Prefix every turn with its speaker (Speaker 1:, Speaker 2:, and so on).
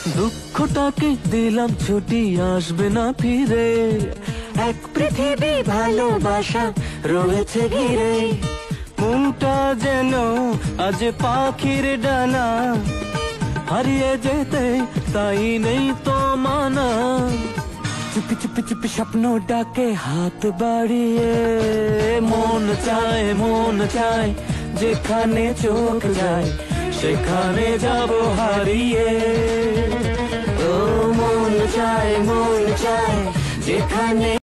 Speaker 1: দুঃখটাকে দিলাম ছুটি, আসবে না ফিরে।
Speaker 2: এক পৃথিবী ভালোবাসা রয়েছে ঘিরে।
Speaker 1: মনটা যেন আজ পাখির ডানা, হারিয়ে যেতে তাই নেই তো মানা। চুপি চুপি চুপি স্বপ্ন ডাকে হাত বাড়িয়ে, মন চায় যেখানে চোখ যায় সেখানে যাব হারিয়ে।
Speaker 2: ও মন চায় যেখানে